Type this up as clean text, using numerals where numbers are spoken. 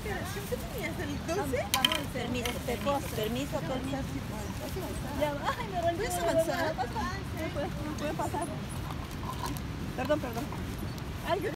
¿Qué tenías? ¿El 12? Permiso. Ya, ay, me volví a avanzar. No puede pasar. Perdón. Ay,